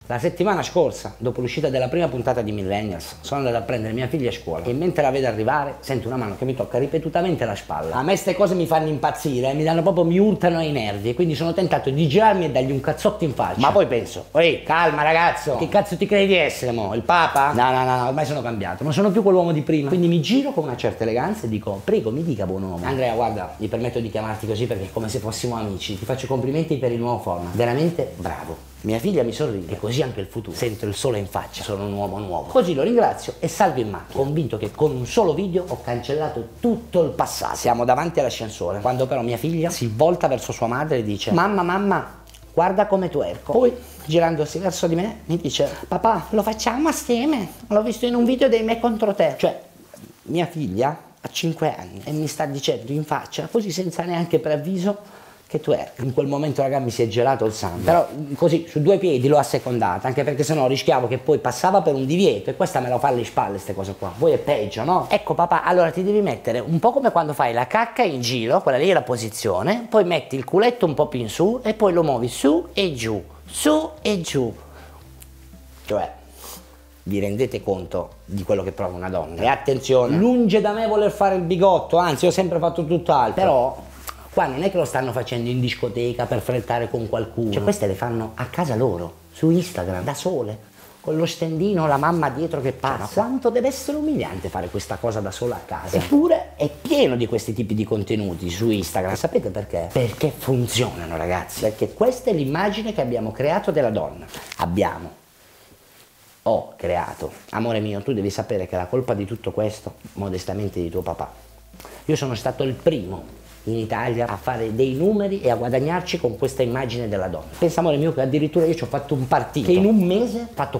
La settimana scorsa, dopo l'uscita della prima puntata di Millennials, sono andato a prendere mia figlia a scuola e mentre la vedo arrivare sento una mano che mi tocca ripetutamente la spalla. A me ste cose mi fanno impazzire, mi urtano ai nervi e quindi sono tentato di girarmi e dargli un cazzotto in faccia. Ma poi penso, ehi, calma ragazzo, che cazzo ti credi di essere mo? Il papa? No, ormai sono cambiato, non sono più quell'uomo di prima. Quindi mi giro con una certa eleganza e dico, prego mi dica buon uomo. Andrea, guarda, mi permetto di chiamarti così perché è come se fossimo amici, ti faccio complimenti per il nuovo format, veramente bravo. Mia figlia mi sorride e così anche il futuro. Sento il sole in faccia, sono un uomo nuovo. Così lo ringrazio e salgo in macchina, convinto che con un solo video ho cancellato tutto il passato. Siamo davanti all'ascensore, quando però mia figlia si volta verso sua madre e dice mamma, guarda come twerco. Poi, girandosi verso di me, mi dice papà, lo facciamo assieme? L'ho visto in un video dei Me contro te. Cioè, mia figlia ha 5 anni e mi sta dicendo in faccia, così senza neanche preavviso, che twerk. In quel momento raga mi si è gelato il sangue, però così su due piedi l'ho assecondata, anche perché sennò rischiavo che poi passava per un divieto e questa me lo fa alle spalle ste cose qua, poi è peggio, no? Ecco papà, allora ti devi mettere un po' come quando fai la cacca in giro, quella lì è la posizione, poi metti il culetto un po' più in su e poi lo muovi su e giù, cioè vi rendete conto di quello che prova una donna? E attenzione, lunge da me voler fare il bigotto, anzi ho sempre fatto tutt'altro, però qua non è che lo stanno facendo in discoteca per flirtare con qualcuno, cioè queste le fanno a casa loro, su Instagram, da sole, con lo stendino, la mamma dietro che passa. Ma quanto deve essere umiliante fare questa cosa da sola a casa. Eppure è pieno di questi tipi di contenuti su Instagram. Sapete perché? Perché funzionano ragazzi, perché questa è l'immagine che abbiamo creato della donna. Ho creato. Amore mio, tu devi sapere che la colpa di tutto questo, modestamente, di tuo papà. Io sono stato il primo in Italia a fare dei numeri e a guadagnarci con questa immagine della donna. Pensa amore mio che addirittura io ci ho fatto un partito che in un mese ha fatto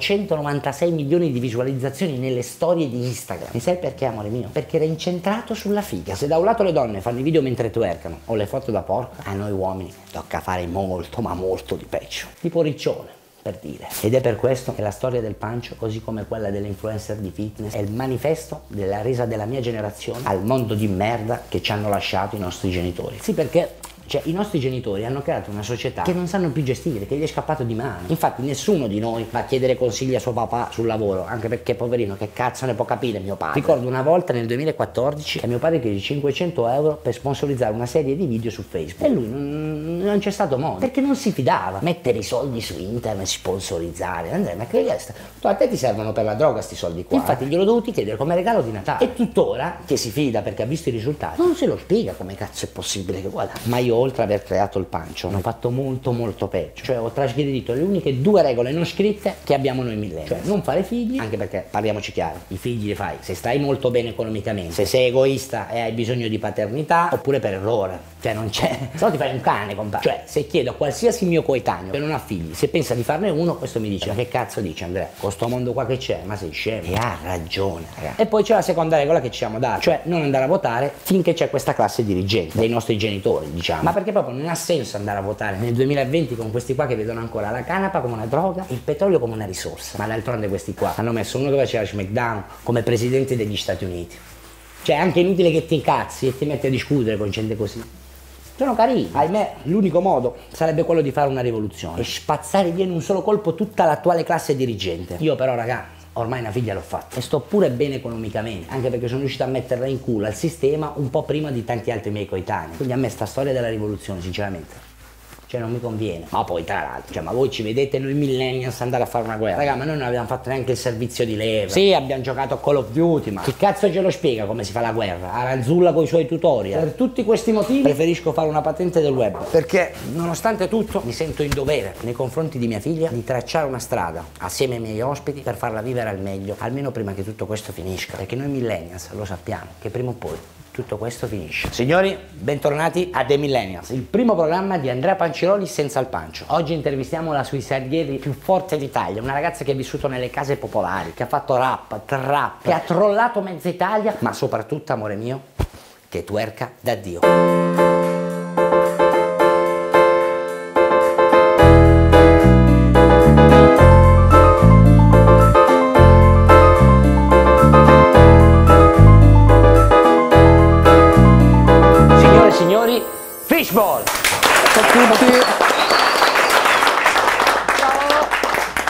496 milioni di visualizzazioni nelle storie di Instagram. E sai perché amore mio? Perché era incentrato sulla figa. Se da un lato le donne fanno i video mentre twerkano o le foto da porca, a noi uomini tocca fare molto ma molto di peggio. Tipo Riccione, per dire. Ed è per questo che la storia del pancio, così come quella delle influencer di fitness, è il manifesto della resa della mia generazione al mondo di merda che ci hanno lasciato i nostri genitori. Sì, perché cioè i nostri genitori hanno creato una società che non sanno più gestire, che gli è scappato di mano. Infatti nessuno di noi va a chiedere consigli a suo papà sul lavoro, anche perché poverino che cazzo ne può capire mio padre. Ricordo una volta nel 2014 che mio padre chiese 500 euro per sponsorizzare una serie di video su Facebook e lui non c'è stato modo, perché non si fidava. Mettere i soldi su internet, sponsorizzare, Andrea, ma che a te ti servono per la droga sti soldi qua? Infatti gliel'ho dovuti chiedere come regalo di Natale e tuttora, che si fida perché ha visto i risultati, non se lo spiega come cazzo è possibile che guarda. Ma io oltre ad aver creato il pancio hanno fatto molto peggio, cioè ho trasgredito le uniche 2 regole non scritte che abbiamo noi millennials, cioè non fare figli, anche perché parliamoci chiaro, i figli li fai se stai molto bene economicamente, se sei egoista e hai bisogno di paternità, oppure per errore, cioè non c'è, se no ti fai un cane compadre. Cioè se chiedo a qualsiasi mio coetaneo che non ha figli se pensa di farne uno, questo mi dice ma che cazzo dice Andrea, con sto mondo qua che c'è, ma sei scemo? E ha ragione ragazzi. E poi c'è la seconda regola che ci siamo dati, cioè non andare a votare finché c'è questa classe dirigente dei nostri genitori, diciamo, ma perché proprio non ha senso andare a votare nel 2020 con questi qua che vedono ancora la canapa come una droga e il petrolio come una risorsa. Ma d'altronde questi qua hanno messo uno che faceva SmackDown come presidente degli Stati Uniti, cioè è anche inutile che ti incazzi e ti metti a discutere con gente così. Sono carini. Ahimè, l'unico modo sarebbe quello di fare una rivoluzione e spazzare via in un solo colpo tutta l'attuale classe dirigente. Io però raga, ormai una figlia l'ho fatta e sto pure bene economicamente, anche perché sono riuscito a metterla in culo al sistema un po' prima di tanti altri miei coetanei. Quindi a me sta storia della rivoluzione sinceramente cioè non mi conviene. Ma poi tra l'altro, cioè ma voi ci vedete noi millennials andare a fare una guerra? Raga, ma noi non abbiamo fatto neanche il servizio di leva. Sì, abbiamo giocato a Call of Duty, ma chi cazzo ce lo spiega come si fa la guerra? Aranzulla con i suoi tutorial. Per tutti questi motivi preferisco fare una patente del web, perché nonostante tutto mi sento in dovere nei confronti di mia figlia di tracciare una strada assieme ai miei ospiti per farla vivere al meglio, almeno prima che tutto questo finisca, perché noi millennials lo sappiamo che prima o poi tutto questo finisce. Signori, bentornati a The Millennials, il primo programma di Andrea Panciroli senza il pancio. Oggi intervistiamo la suicidieri più forte d'Italia, una ragazza che ha vissuto nelle case popolari, che ha fatto rap, trap, che ha trollato mezza Italia, ma soprattutto, amore mio, che twerka da Dio. Fishball! Ciao a tutti!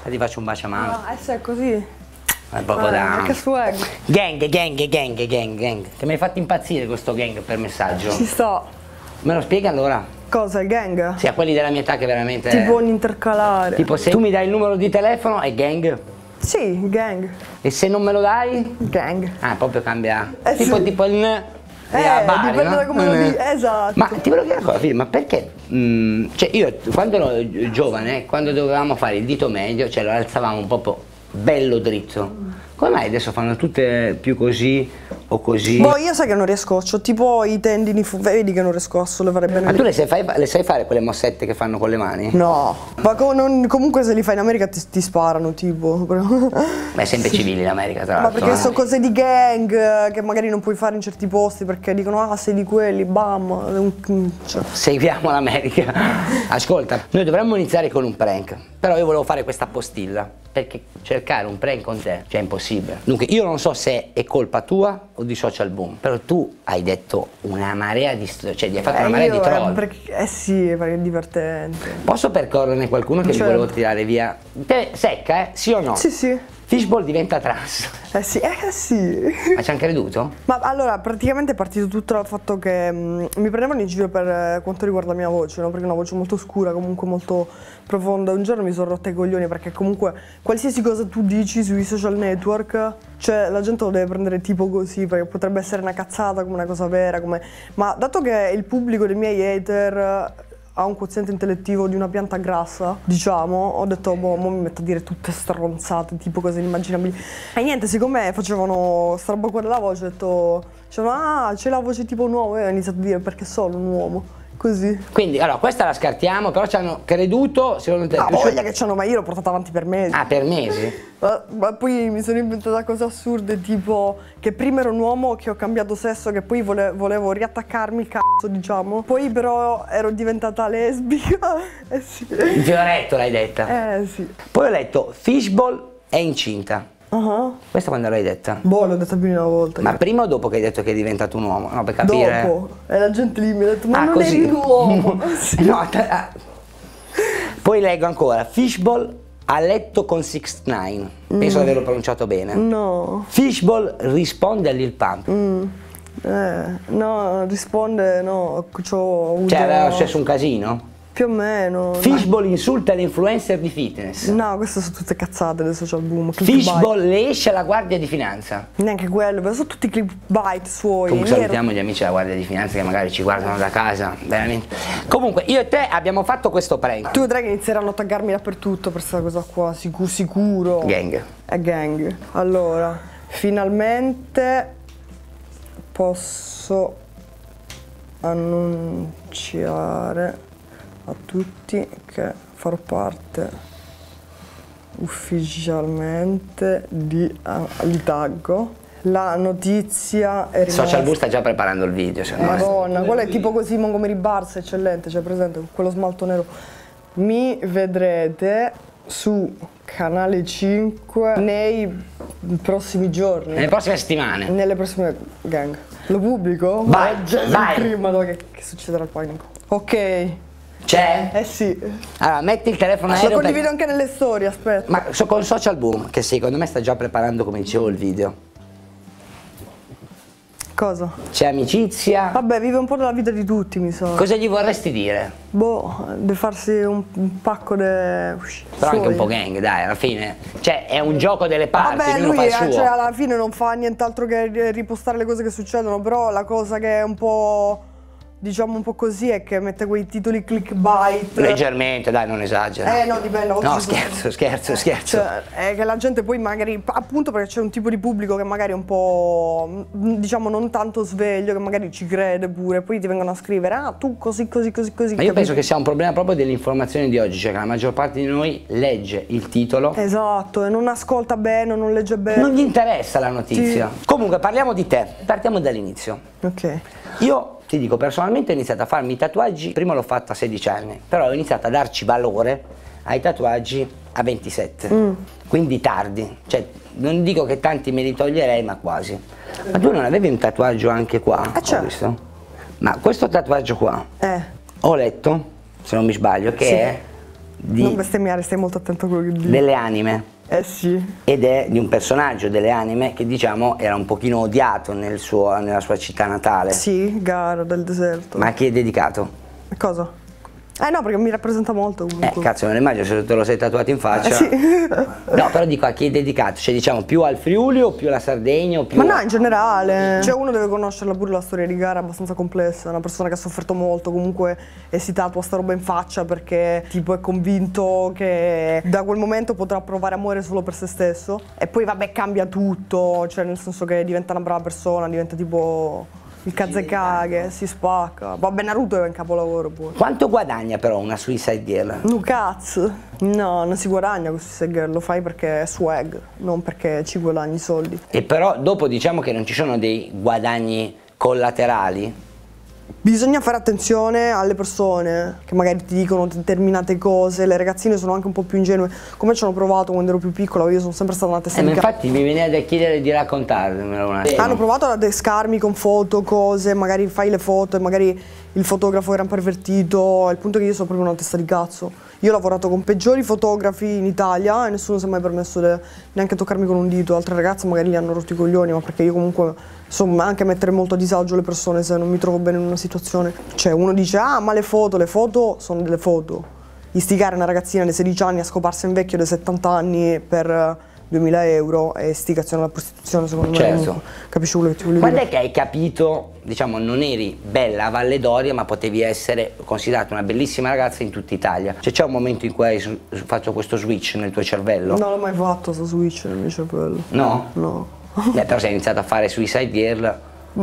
Ti faccio un bacio a mano. Ah, se è così. È proprio da... Che swag. Gang. Che mi hai fatto impazzire questo gang per messaggio. Ci sta. Me lo spieghi allora? Cosa, il gang? Sì, a quelli della mia età che veramente... Tipo un intercalare. Tipo se tu mi dai il numero di telefono è gang. Sì, gang. E se non me lo dai? Gang. Ah, proprio cambia. Sì. Tipo il n. Bari, dipende no? da come lo dici. Esatto. Ma ti volevo dire una cosa, Fili, ma perché? Cioè io quando ero giovane, quando dovevamo fare il dito medio, cioè lo alzavamo proprio bello dritto. Come mai adesso fanno tutte più così o così? Boh, io sai che non riesco, c'ho tipo i tendini, vedi che non riesco a sollevare bene. Ma tu le sai fare quelle mossette che fanno con le mani? No, ma comunque se li fai in America ti sparano tipo. Beh, è sempre civile in America, tra Ma l'altro. perché sono cose di gang che magari non puoi fare in certi posti perché dicono ah sei di quelli, bam. Cioè. Seguiamo l'America. Ascolta, noi dovremmo iniziare con un prank, però io volevo fare questa postilla. Perché cercare un prank con te, cioè è impossibile. Dunque, io non so se è colpa tua o di Social Boom, però tu hai detto una marea di cioè hai fatto una marea di troll. Sì, perché è divertente. Posso percorrerne qualcuno che mi volevo tirare via? Te, secca, sì o no? Sì, sì. Fishball diventa trans. Sì. Ma ci hanno creduto? Ma allora, praticamente è partito tutto dal fatto che mi prendevano in giro per quanto riguarda la mia voce, no? Perché è una voce molto scura, comunque molto profonda. Un giorno mi sono rotta i coglioni perché comunque qualsiasi cosa tu dici sui social network, cioè la gente lo deve prendere tipo così, perché potrebbe essere una cazzata come una cosa vera, come... Ma dato che il pubblico dei miei hater ha un quoziente intellettivo di una pianta grassa, diciamo, ho detto, boh, mo mi metto a dire tutte stronzate, tipo cose inimmaginabili. E niente, siccome facevano sta roba qua della voce, ho detto, ah, c'è la voce tipo un uomo, e ho iniziato a dire perché sono un uomo. Così. Quindi, allora, questa la scartiamo, però ci hanno creduto, secondo te? Ah, voglia che c'hanno, ma io l'ho portata avanti per mesi. Ah, per mesi? Ma poi mi sono inventata cose assurde, tipo che prima ero un uomo, che ho cambiato sesso, che poi volevo riattaccarmi il cazzo, diciamo. Poi però ero diventata lesbica. Sì. Il fioretto l'hai detta? Sì. Poi ho letto Fishball è incinta. Questa quando l'hai detta? Boh, l'ho detta più di una volta. Ma prima o dopo che hai detto che è diventato un uomo? No, per capire. Dopo. E la gente lì mi ha detto, ma non così. eri un uomo. Sì. No, Poi leggo ancora, Fishball a letto con 6ix9ine. Penso di averlo pronunciato bene. No. Fishball risponde a Lil Pump. No, risponde, no, c'ho avuto... Cioè aveva successo un casino? Più o meno. Fishball insulta l'influencer di fitness. No, queste sono tutte cazzate del social boom. Fishball le esce alla Guardia di Finanza. Neanche quello, sono tutti clickbait suoi. Comunque salutiamo gli amici della Guardia di Finanza che magari ci guardano da casa, veramente. Comunque io e te abbiamo fatto questo prank. Tu vedrai che inizieranno a taggarmi dappertutto per questa cosa qua, sicuro. Gang. È gang. Allora, finalmente posso annunciare a tutti che farò parte ufficialmente di li taggo. La notizia è rimasta... Social Boo sta già preparando il video, secondo me. Madonna, quello è tipo così Montgomery Bars, eccellente, cioè presente quello smalto nero. Mi vedrete su Canale 5 nei prossimi giorni. Nelle prossime settimane. Nelle prossime gang. Lo pubblico? Vai, vai. Madonna, che succederà al panico. Ok. C'è? Sì. Allora, metti il telefono aereo. Lo condivido anche nelle storie, aspetta. Ma con Social Boom, che secondo me sta già preparando, come dicevo, il video. Cosa? C'è amicizia. Vabbè, vive un po' della vita di tutti, mi sa. Cosa gli vorresti dire? Boh, di farsi un pacco di... Però anche un po' gang, dai, alla fine. Cioè, è un gioco delle parti, vabbè, ognuno fa il suo. cioè, alla fine non fa nient'altro che ripostare le cose che succedono, però la cosa che è un po'... diciamo un po' così è che mette quei titoli clickbait. Leggermente, dai, non esagera. No, dipende. No, scherzo. Cioè, è che la gente poi magari, appunto perché c'è un tipo di pubblico che magari è un po', diciamo, non tanto sveglio, che magari ci crede pure, poi ti vengono a scrivere, ah, tu così. Ma io penso che sia un problema proprio dell'informazione di oggi, cioè che la maggior parte di noi legge il titolo. Esatto, e non ascolta bene, non legge bene. Non gli interessa la notizia. Sì. Comunque, parliamo di te. Partiamo dall'inizio. Ok. Io ti dico, personalmente ho iniziato a farmi i tatuaggi, prima l'ho fatto a 16 anni, però ho iniziato a darci valore ai tatuaggi a 27, quindi tardi, cioè non dico che tanti me li toglierei, ma quasi. Ma tu non avevi un tatuaggio anche qua? C'è. Ho visto? Ma questo tatuaggio qua, ho letto, se non mi sbaglio, che Sì. è Non bestemmiare, stai molto attento a quello che dici. Delle anime. Sì. Ed è di un personaggio delle anime che diciamo era un pochino odiato nella sua città natale. Sì, Gara del deserto. Ma a chi è dedicato? Cosa? No, perché mi rappresenta molto comunque. Cazzo, me lo immagino se te lo sei tatuato in faccia. Sì. No, però dico a chi è dedicato, cioè diciamo più al Friuli o più alla Sardegna o più... Ma no, in generale. Cioè uno deve conoscerla pure la storia di Gara, è abbastanza complessa. È una persona che ha sofferto molto, comunque e si tatua sta roba in faccia perché tipo è convinto che da quel momento potrà provare amore solo per se stesso. E poi vabbè cambia tutto, cioè nel senso che diventa una brava persona, diventa tipo... il Kazekage, si spacca. Vabbè, Naruto è un capolavoro poi. Quanto guadagna però una Suicide Girl? No cazzo. No, non si guadagna con Suicide Girl, lo fai perché è swag, non perché ci guadagni soldi. E però dopo diciamo che non ci sono dei guadagni collaterali? Bisogna fare attenzione alle persone che magari ti dicono determinate cose, le ragazzine sono anche un po' più ingenue, come ci hanno provato quando ero più piccola, io sono sempre stata una testa di Ma infatti mi viene da chiedere di raccontarmelo un attimo. Hanno provato ad adescarmi con foto, cose, magari fai le foto e magari il fotografo era un pervertito, al punto che io sono proprio una testa di cazzo. Io ho lavorato con peggiori fotografi in Italia e nessuno si è mai permesso neanche toccarmi con un dito. Altre ragazze magari gli hanno rotto i coglioni, ma perché io comunque insomma anche mettere molto a disagio le persone se non mi trovo bene in una situazione. Cioè uno dice ah ma le foto sono delle foto. Istigare una ragazzina di 16 anni a scoparsi un vecchio di 70 anni per 2000 euro è istigazione alla prostituzione secondo me. Certo. Capisci quello che ti voglio Quando dire? è che hai capito, diciamo, non eri bella a Valle d'Oria ma potevi essere considerata una bellissima ragazza in tutta Italia? Cioè c'è un momento in cui hai fatto questo switch nel tuo cervello? Non l'ho mai fatto questo switch nel mio cervello. No? No. Beh, però sei iniziato a fare Suicide Girl.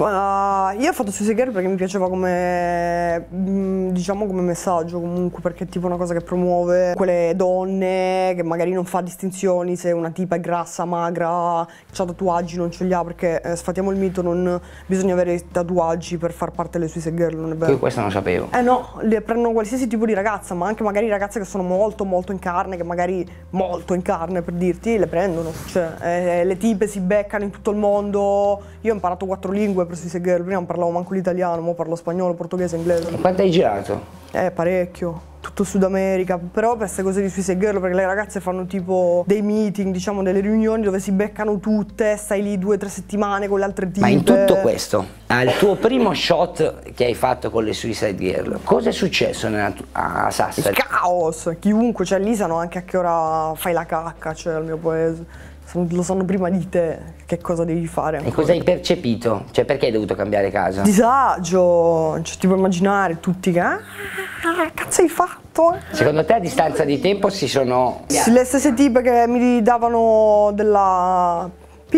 Ma io ho fatto Suicide Girl perché mi piaceva come, diciamo, come messaggio comunque, perché è tipo una cosa che promuove quelle donne, che magari non fa distinzioni se una tipa è grassa, magra, ha tatuaggi, non ce li ha, perché sfatiamo il mito, non bisogna avere i tatuaggi per far parte delle Suicide Girl, non è vero? Io questo non lo sapevo. No, le prendono qualsiasi tipo di ragazza, ma anche magari ragazze che sono molto in carne, che magari molto in carne per dirti, le prendono. Cioè, le tipe si beccano in tutto il mondo. Io ho imparato 4 lingue per Suicide Girl, prima non parlavo manco l'italiano, ora parlo spagnolo, portoghese, inglese. E quanto hai girato? Parecchio, tutto Sud America, però per queste cose di Suicide Girl, perché le ragazze fanno tipo dei meeting, diciamo delle riunioni dove si beccano tutte, stai lì 2 o 3 settimane con le altre tipe. Ma in tutto questo, al tuo primo shot che hai fatto con le Suicide Girl, cosa è successo a Sassari? Il caos, chiunque, cioè lì sanno anche a che ora fai la cacca, cioè al mio paese. Lo sanno prima di te che cosa devi fare. E cosa hai percepito? Cioè perché hai dovuto cambiare casa? Disagio, cioè ti puoi immaginare tutti che cazzo hai fatto? Secondo te a distanza di tempo si sono... Le stesse tipe che mi davano della P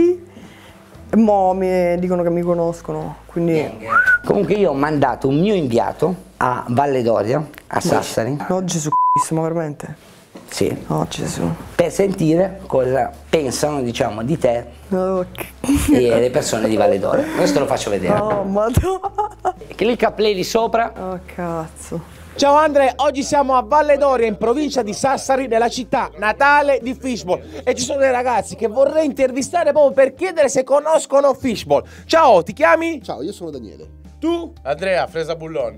e mo mi dicono che mi conoscono, quindi... Comunque io ho mandato un mio inviato a Valle d'Oria, a Sassari. No, Gesù ma veramente? Sì. Oh Gesù. Per sentire cosa pensano, diciamo, di te e le persone di Valle d'Oria. Questo lo faccio vedere. Oh, madonna. Clicca play lì sopra. Oh, cazzo. Ciao Andre, oggi siamo a Valle d'Oria in provincia di Sassari, nella città natale di Fishball, e ci sono dei ragazzi che vorrei intervistare proprio per chiedere se conoscono Fishball. Ciao, ti chiami? Ciao, io sono Daniele. Tu? Andrea, Fresa Bullon.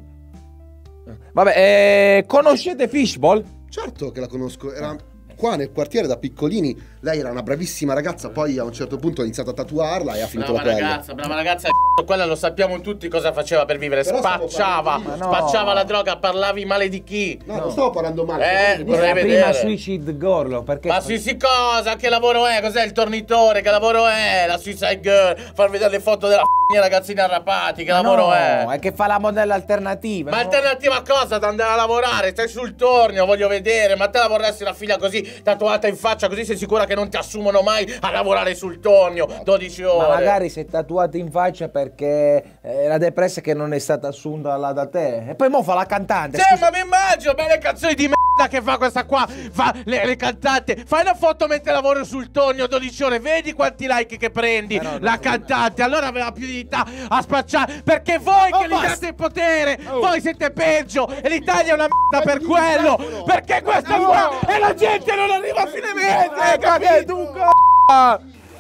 Vabbè, conoscete Fishball? Certo che la conosco, era qua nel quartiere da piccolini. Lei era una bravissima ragazza, poi a un certo punto ha iniziato a tatuarla e ha finito Brava la pelle. ragazza, brava ragazza. Quella lo sappiamo tutti cosa faceva per vivere. Però stavo Spacciava, parlando spacciava la droga, parlavi male di chi? No, non stavo parlando male. vorrei La prima vedere. Suicide Girl, perché... Ma sì, cosa? Che lavoro è? Cos'è il tornitore? Che lavoro è? La Suicide Girl? Far vedere le foto della ragazzini arrapati? Che lavoro è? è che fa la modella alternativa. Ma alternativa a cosa? Da andare a lavorare? Stai sul tornio, voglio vedere. Ma te la vorresti la figlia così, tatuata in faccia, così sei sicura che non ti assumono mai a lavorare sul tornio 12 ore? Ma magari si è tatuata in faccia perché era depressa che non è stata assunta là da te. E poi mo fa la cantante. Sì, ma mi immagino belle canzoni di merda che fa questa qua. Fa le cantate. Fai una foto mentre lavoro sul tornio 12 ore. Vedi quanti like che prendi. La cantante. Allora aveva più di età a spacciare. Perché voi che gli date il potere, voi siete peggio. E l'Italia è una merda per quello. Perché questa qua e la gente non arriva a fine mese. Che tu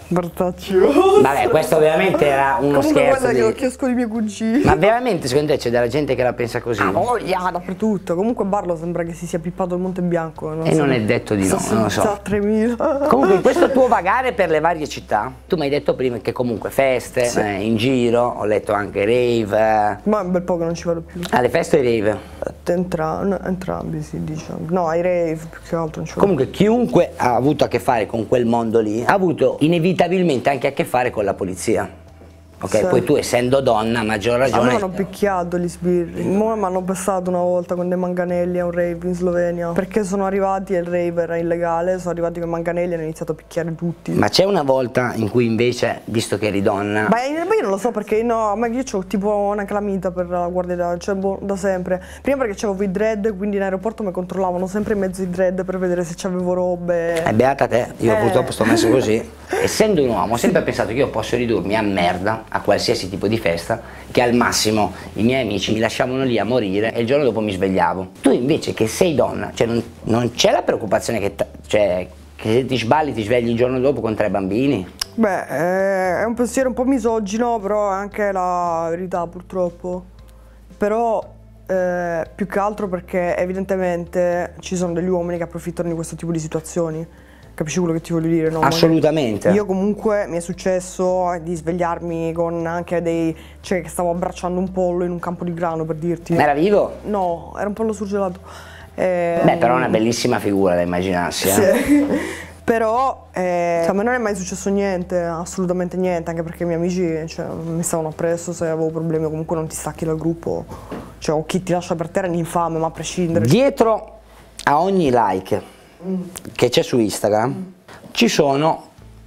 Bertaccio. Vabbè, questo veramente era uno Comunque scherzo. guarda che lo chiesto di miei cugini. Ma veramente, secondo te c'è della gente che la pensa così? Ah, voglia, dappertutto. Comunque Barlo sembra che si sia pippato il Monte Bianco. Non è detto di no, non lo so. 3000. Comunque in questo tuo vagare per le varie città, tu mi hai detto prima che comunque feste, in giro, ho letto anche rave. Ma è un bel po' che non ci vado più. Alle feste o ai rave? Entrambi si diciamo. No, ai rave più che altro non ci vado. Comunque chiunque ha avuto a che fare con quel mondo lì ha avuto inevitabilmente anche a che fare con la polizia. Ok, Sì. poi tu essendo donna a maggior A me mi ragione. hanno picchiato gli sbirri. Mo mi hanno pestato una volta con dei manganelli a un rave in Slovenia. Perché sono arrivati e il rave era illegale, sono arrivati con i manganelli e hanno iniziato a picchiare tutti. Ma c'è una volta in cui invece, visto che eri donna. Ma io non lo so perché no, ma io ho tipo una calamita per la guardia, cioè da sempre. Prima perché c'avevo i dread, quindi in aeroporto mi controllavano sempre in mezzo i dread per vedere se c'avevo robe. Beata te, io purtroppo sto messo così. Essendo un uomo ho sempre pensato che io posso ridurmi a merda a qualsiasi tipo di festa, che al massimo i miei amici mi lasciavano lì a morire e il giorno dopo mi svegliavo. Tu invece che sei donna, cioè non c'è la preoccupazione che se ti sbagli ti svegli il giorno dopo con 3 bambini? Beh, è un pensiero un po' misogino, però è anche la verità purtroppo. Però più che altro perché evidentemente ci sono degli uomini che approfittano di questo tipo di situazioni. Capisci quello che ti voglio dire? No? Assolutamente. Io comunque mi è successo di svegliarmi con anche cioè che stavo abbracciando un pollo in un campo di grano, per dirti. Ma era vivo? No, era un pollo surgelato. Beh, però è una bellissima figura da immaginarsi. Sì. Però a me non è mai successo niente, assolutamente niente, anche perché i miei amici mi stavano appresso se avevo problemi, o comunque non ti stacchi dal gruppo, cioè o chi ti lascia per terra è un infame, ma a prescindere. Dietro a ogni like che c'è su Instagram ci sono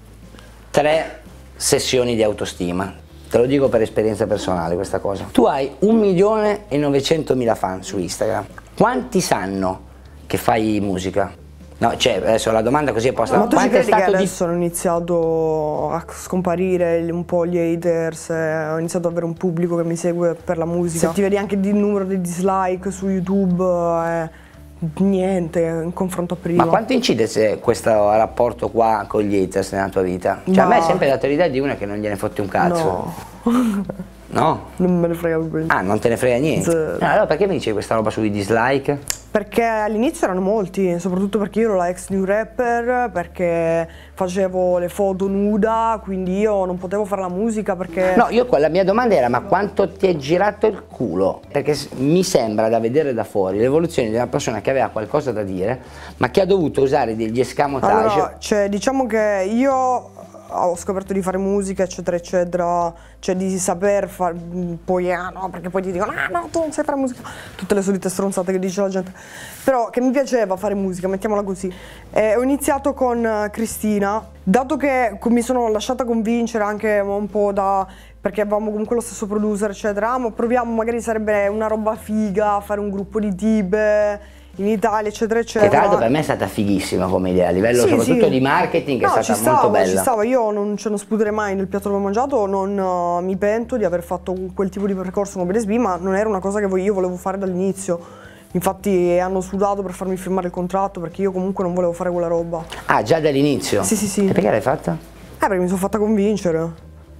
3 sessioni di autostima. Te lo dico per esperienza personale questa cosa. Tu hai 1.900.000 fan su Instagram. Quanti sanno che fai musica? No, cioè, adesso la domanda così è posta. Ma tu ci Quanto è credi che stato adesso hanno iniziato a scomparire un po' gli haters, ho iniziato ad avere un pubblico che mi segue per la musica. Se ti vedi anche il numero dei dislike su YouTube, niente in confronto a prima. Ma quanto incide questo rapporto qua con gli haters nella tua vita? Cioè, a me è sempre dato l'idea di una che non gliene fotte un cazzo. No. No? Non me ne frega più. Ah, non te ne frega niente? Zero. No, allora perché mi dicevi questa roba sui dislike? Perché all'inizio erano molti, soprattutto perché io ero la ex new rapper, perché facevo le foto nuda, quindi io non potevo fare la musica perché... No, la mia domanda era ma quanto ti è girato il culo? Perché mi sembra da vedere da fuori l'evoluzione di una persona che aveva qualcosa da dire, ma che ha dovuto usare degli escamotage. Allora, cioè, diciamo che io ho scoperto di fare musica, eccetera, eccetera, cioè di saper fare, poi no, perché poi ti dicono, ah no, tu non sai fare musica, tutte le solite stronzate che dice la gente, però che mi piaceva fare musica, mettiamola così. Ho iniziato con Cristina, dato che mi sono lasciata convincere anche un po' perché avevamo comunque lo stesso producer, eccetera, ma proviamo, magari sarebbe una roba figa, fare un gruppo di tibe in Italia, eccetera, eccetera. Che tra l'altro per me è stata fighissima come idea, a livello soprattutto di marketing, è stata molto bella. Ci stava, io non sputerei mai nel piatto che ho mangiato, non mi pento di aver fatto quel tipo di percorso con BSB, ma non era una cosa che io volevo fare dall'inizio. Infatti hanno sudato per farmi firmare il contratto, perché io comunque non volevo fare quella roba. Ah, già dall'inizio? Sì. E perché l'hai fatta? Perché mi sono fatta convincere.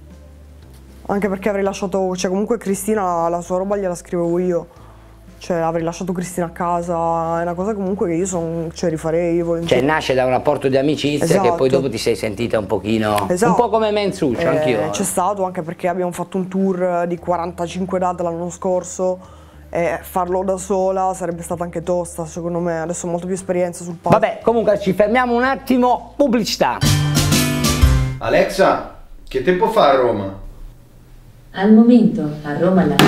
Anche perché avrei lasciato, cioè comunque Cristina la sua roba gliela scrivevo io. Cioè avrei lasciato Cristina a casa, è una cosa comunque che io rifarei volentieri. Cioè nasce da un rapporto di amicizia, esatto, che poi dopo ti sei sentita un pochino, esatto, un po' come Menzuccio, anch'io. C'è stato anche perché abbiamo fatto un tour di 45 date l'anno scorso e farlo da sola sarebbe stata anche tosta, secondo me. Adesso ho molto più esperienza sul palco. Vabbè, comunque ci fermiamo un attimo, pubblicità. Alexa, che tempo fa a Roma? Al momento a Roma la...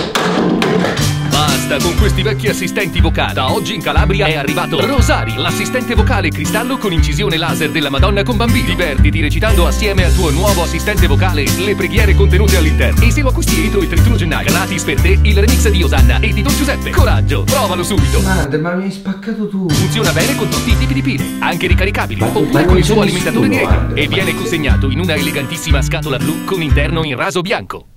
Basta con questi vecchi assistenti vocali. Da oggi in Calabria è arrivato Rosari, l'assistente vocale cristallo con incisione laser della Madonna con bambini. Divertiti recitando assieme al tuo nuovo assistente vocale le preghiere contenute all'interno. E se lo acquisti entro il 31 gennaio, gratis per te il remix di Osanna e di Don Giuseppe. Coraggio, provalo subito. Madre, ma mi hai spaccato tu. Funziona bene con tutti i tipi di pile, anche ricaricabili, oppure con il suo alimentatore diretto. E viene consegnato in una elegantissima scatola blu con interno in raso bianco.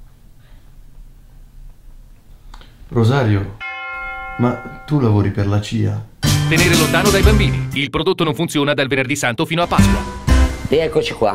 Rosario, ma tu lavori per la CIA? Tenere lontano dai bambini. Il prodotto non funziona dal venerdì santo fino a Pasqua. Rieccoci qua.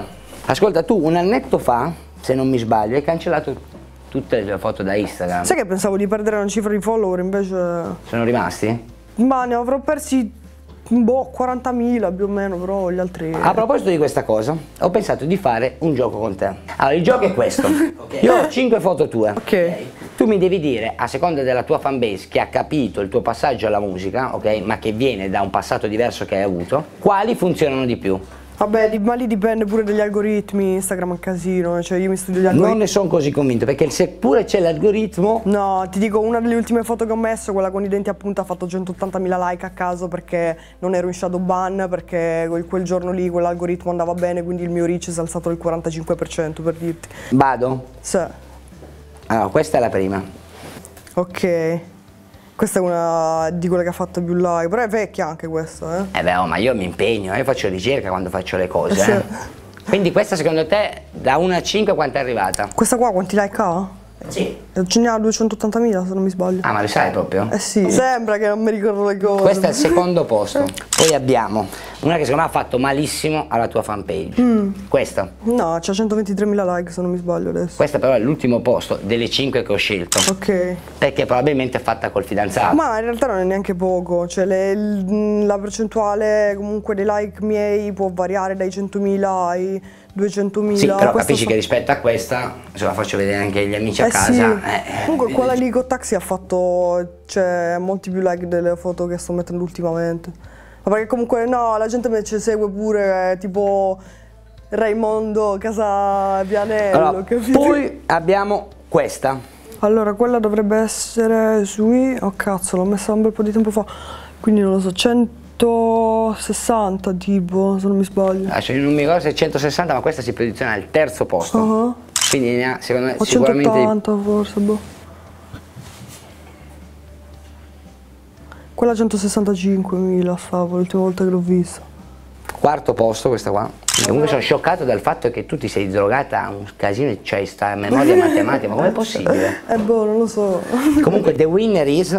Ascolta, tu un annetto fa, se non mi sbaglio, hai cancellato tutte le tue foto da Instagram. Sai che pensavo di perdere una cifra di follower, invece... Sono rimasti? Ma ne avrò persi, boh, 40.000 più o meno, però gli altri... A proposito di questa cosa, ho pensato di fare un gioco con te. Allora, il gioco è questo. Io ho 5 foto tue. Ok. Tu mi devi dire, a seconda della tua fanbase che ha capito il tuo passaggio alla musica, ok, ma che viene da un passato diverso che hai avuto, quali funzionano di più. Vabbè, ma lì dipende pure dagli algoritmi, Instagram è un casino, cioè io mi studio gli algoritmi. Non ne sono così convinto, perché seppure c'è l'algoritmo... No, ti dico, una delle ultime foto che ho messo, quella con i denti a punta, ha fatto 180.000 like a caso perché non ero in shadow ban, perché quel giorno lì quell'algoritmo andava bene, quindi il mio reach si è alzato del 45%, per dirti. Vado? Sì. Allora, questa è la prima. Ok. Questa è una di quelle che ha fatto più like, però è vecchia anche questa, eh. Beh, oh, ma io mi impegno, io faccio ricerca quando faccio le cose, Sì. Quindi questa secondo te, da 1 a 5 quanto è arrivata? Questa qua quanti like ha? Sì. Ce ne ha 280.000 se non mi sbaglio. Ah, ma lo sai proprio? Eh sì. Sembra che non mi ricordo le cose. Questo è il secondo posto. Poi abbiamo una che secondo me ha fatto malissimo alla tua fanpage. Questa. No, c'ha 123.000 like se non mi sbaglio adesso. Questa però è l'ultimo posto delle 5 che ho scelto. Ok. Perché probabilmente è fatta col fidanzato. Ma in realtà non è neanche poco, cioè la percentuale comunque dei like miei può variare dai 100.000 ai 200.000. Sì, però Questo capisci che rispetto a questa, se la faccio vedere anche agli amici a casa. Sì. Comunque quella lì con Taxi ha fatto, cioè, molti più like delle foto che sto mettendo ultimamente. Ma perché comunque no, la gente mi ci segue pure, tipo Raimondo Casa Vianello, Allora, capito? poi abbiamo questa. Allora, quella dovrebbe essere sui... Oh cazzo, l'ho messa un bel po' di tempo fa, quindi non lo so, 160 tipo, se non mi sbaglio. Adesso io non mi ricordo se è 160, ma questa si posiziona al terzo posto. Quindi ne ha, secondo me, O sicuramente... 180 forse, boh. Quella 165.000 stavo l'ultima volta che l'ho vista. Quarto posto questa qua. Comunque sono scioccato dal fatto che tu ti sei drogata a un casino e c'hai sta memoria matematica, ma com'è possibile? Boh, non lo so. Comunque the winner is...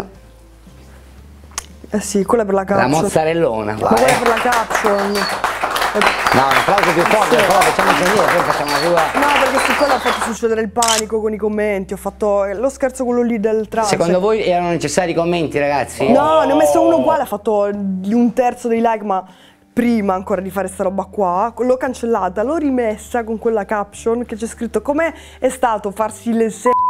Eh sì, quella è per la caption. La mozzarellona. Ma quella è per la caption. No, un applauso più forte, però facciamo sentire, poi facciamo la tua... No, perché su quella ho fatto succedere il panico con i commenti, ho fatto lo scherzo quello lì del trans. Secondo voi erano necessari i commenti, ragazzi? No, ne ho messo uno uguale, ha fatto di un terzo dei like, ma prima ancora di fare sta roba qua, l'ho cancellata, l'ho rimessa con quella caption che c'è scritto com'è stato farsi le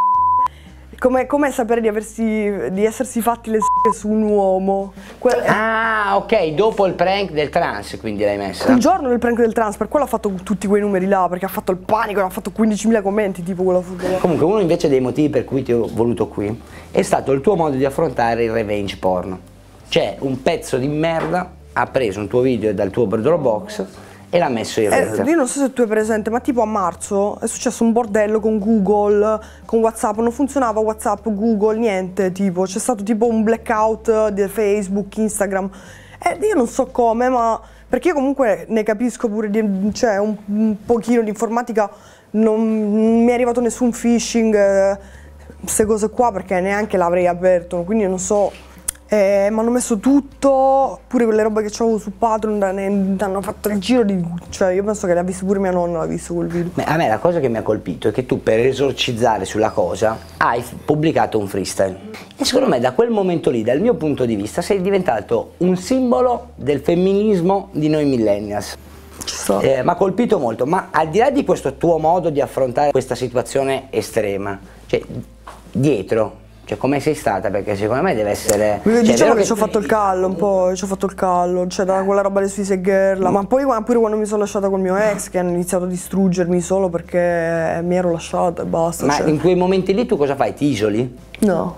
com'è sapere di essersi fatti le su un uomo. Ah, ok, dopo il prank del trans, quindi l'hai messa? Il giorno del prank del trans, per quello ha fatto tutti quei numeri là, perché ha fatto il panico e ha fatto 15.000 commenti, tipo quella foto là. Comunque uno invece dei motivi per cui ti ho voluto qui è stato il tuo modo di affrontare il revenge porn. Cioè, un pezzo di merda ha preso un tuo video dal tuo Dropbox e l'ha messo in rete. Io non so se tu hai presente, ma tipo a marzo è successo un bordello con Google, con WhatsApp, non funzionava WhatsApp, Google, niente, tipo c'è stato tipo un blackout di Facebook, Instagram. Io non so come, ma perché io comunque ne capisco pure cioè un pochino di informatica, non mi è arrivato nessun phishing, queste cose qua, perché neanche l'avrei aperto, quindi non so. Mi hanno messo tutto, pure quelle robe che c'avevo su Patreon, hanno fatto il giro di... Cioè io penso che l'ha visto pure mia nonna, l'ha visto quel video. A me la cosa che mi ha colpito è che tu per esorcizzare sulla cosa hai pubblicato un freestyle. E secondo me da quel momento lì, dal mio punto di vista, sei diventato un simbolo del femminismo di noi millennials. Ci sta. Mi ha colpito molto, ma al di là di questo tuo modo di affrontare questa situazione estrema, cioè dietro... Cioè come sei stata? Perché secondo me deve essere... Diciamo che ci ho fatto il callo un po', ci ho fatto il callo, cioè da quella roba delle Sfise Girl, ma poi pure quando mi sono lasciata col mio ex, che hanno iniziato a distruggermi solo perché mi ero lasciata e basta. Ma cioè. in quei momenti lì tu cosa fai? Ti isoli? No.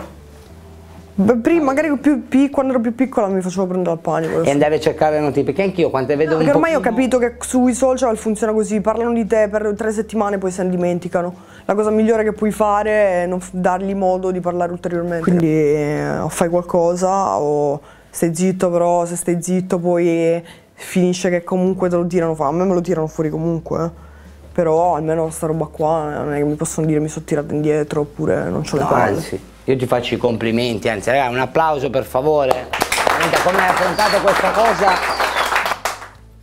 Prima, magari quando ero più piccola mi facevo prendere al panico. E andavi a cercare notizie, perché anch'io quando vedo un po'... Perché ormai ho capito che sui social funziona così, parlano di te per 3 settimane poi se ne dimenticano. La cosa migliore che puoi fare è non dargli modo di parlare ulteriormente. Quindi o fai qualcosa o stai zitto, però se stai zitto poi finisce che comunque te lo tirano fuori. A me me lo tirano fuori comunque, però almeno sta roba qua non è che mi possono dire mi sono tirata indietro oppure non c'ho le palle. Anzi, io ti faccio i complimenti, anzi raga, un applauso per favore. Come hai affrontato questa cosa?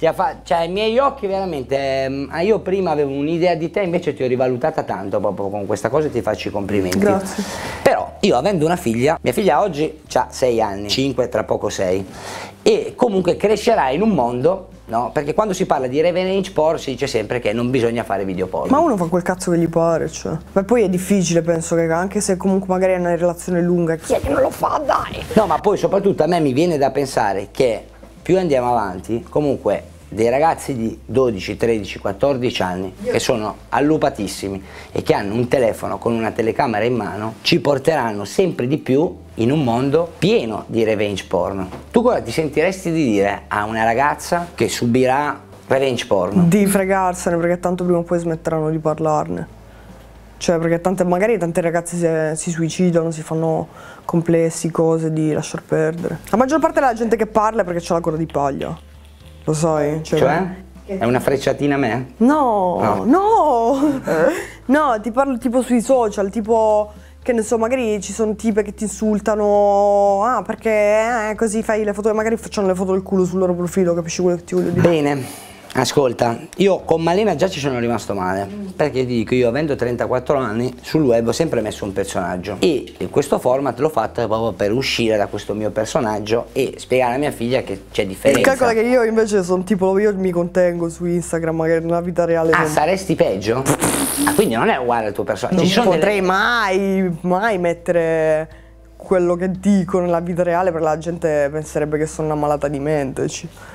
cioè ai miei occhi veramente, io prima avevo un'idea di te, invece ti ho rivalutata tanto proprio con questa cosa e ti faccio i complimenti. Grazie. Però io avendo una figlia, mia figlia oggi ha 6 anni, 5 tra poco 6, e comunque crescerà in un mondo, no? Perché quando si parla di revenge porn si dice sempre che non bisogna fare video porno. Ma uno fa quel cazzo che gli pare, cioè. Ma poi è difficile, penso, che anche se comunque magari è una relazione lunga, chi è che non lo fa, dai? No, ma poi soprattutto a me mi viene da pensare che più andiamo avanti, comunque dei ragazzi di 12, 13, 14 anni che sono allupatissimi e che hanno un telefono con una telecamera in mano ci porteranno sempre di più in un mondo pieno di revenge porn. Tu cosa ti sentiresti di dire a una ragazza che subirà revenge porn? Di fregarsene, perché tanto prima o poi smetteranno di parlarne. Cioè, perché magari tante ragazze si suicidano, si fanno complessi, cose di lasciar perdere. La maggior parte della gente che parla è perché c'ha la coda di paglia. Lo sai? Cioè? È una frecciatina a me? No, no, no, ti parlo tipo sui social, tipo, che ne so, magari ci sono tipe che ti insultano, perché così fai le foto, magari facciano le foto del culo sul loro profilo, capisci quello che ti voglio dire? Bene. Ascolta, io con Malena già ci sono rimasto male, perché ti dico, io avendo 34 anni sul web ho sempre messo un personaggio e questo format l'ho fatto proprio per uscire da questo mio personaggio e spiegare a mia figlia che c'è differenza. Calcola che io invece sono tipo, io mi contengo su Instagram, che nella vita reale saresti peggio? Quindi non è uguale al tuo personaggio. Non potrei mai mettere quello che dico nella vita reale, perché la gente penserebbe che sono una malata di mente.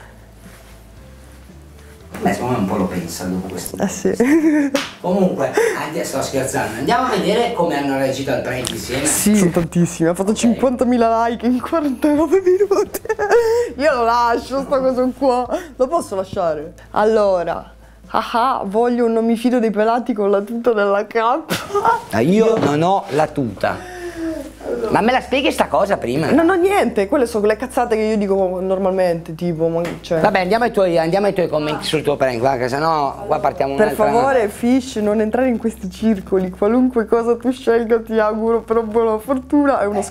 Beh, secondo me un po' lo pensa dopo questo. Sì. Comunque, sto scherzando, andiamo a vedere come hanno reagito al prank insieme. Sì, sono tantissimi, ha fatto 50.000 like in 49 minuti. Io lo lascio, sta cosa qua. Lo posso lasciare? Allora, voglio un non mi fido dei pelati con la tuta della K. Io non ho la tuta. Ma me la spieghi sta cosa prima? Non ho niente, quelle sono le cazzate che io dico normalmente, tipo, cioè. Vabbè, andiamo ai tuoi commenti sul tuo prank, guarda, che sennò qua partiamo Per favore, Fish, non entrare in questi circoli, qualunque cosa tu scelga ti auguro però buona fortuna, è uno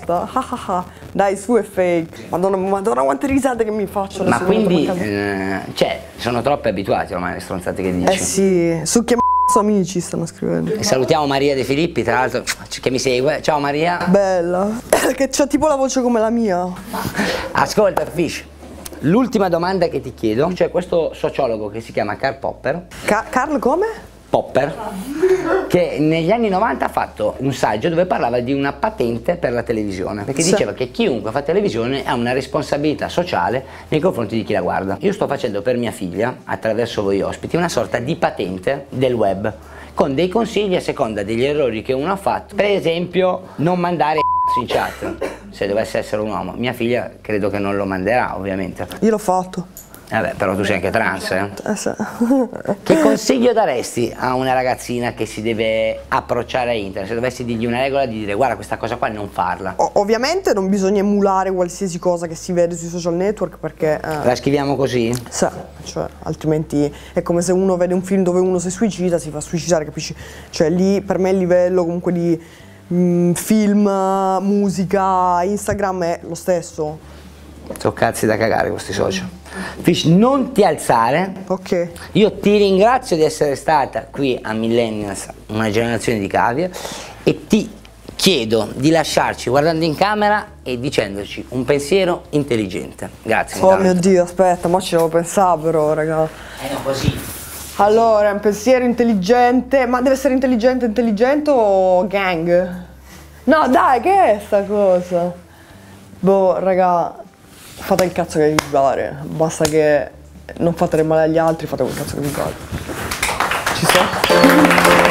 dai, su è fake. Madonna, quante risate che mi faccio adesso. Ma quindi, cioè, sono troppe abituati ormai alle stronzate che dici. Sì, su che amici stanno scrivendo. E salutiamo Maria De Filippi, tra l'altro, che mi segue. Ciao Maria. Bella. Che c'ha tipo la voce come la mia. Ascolta Fish, l'ultima domanda che ti chiedo, c'è questo sociologo che si chiama Karl Popper. Karl come? Popper, che negli anni 90 ha fatto un saggio dove parlava di una patente per la televisione, perché diceva che chiunque fa televisione ha una responsabilità sociale nei confronti di chi la guarda. Io sto facendo per mia figlia, attraverso voi ospiti, una sorta di patente del web, con dei consigli a seconda degli errori che uno ha fatto. Per esempio, non mandare in chat, se dovesse essere un uomo. Mia figlia credo che non lo manderà, ovviamente. Io l'ho fatto. Vabbè, però tu sei anche trans, Sì. Che consiglio daresti a una ragazzina che si deve approcciare a internet? Se dovessi dirgli una regola di dire guarda questa cosa qua non farla. Ovviamente non bisogna emulare qualsiasi cosa che si vede sui social network, perché la scriviamo così? Sì, cioè altrimenti è come se uno vede un film dove uno si suicida, si fa suicidare, capisci? Cioè lì per me il livello comunque di film, musica, Instagram è lo stesso. Sono cazzi da cagare questi social. Fish, non ti alzare. Ok. Io ti ringrazio di essere stata qui a Millennials, una generazione di cavie, e ti chiedo di lasciarci guardando in camera e dicendoci un pensiero intelligente. Grazie. Oh mio Dio, aspetta, ma ci devo pensare però, raga. No, così. Allora, un pensiero intelligente, ma deve essere intelligente o gang? No, dai, che è sta cosa? Boh, raga, fate il cazzo che vi pare, basta che non fate del male agli altri, fate quel cazzo che vi pare. Ci sto?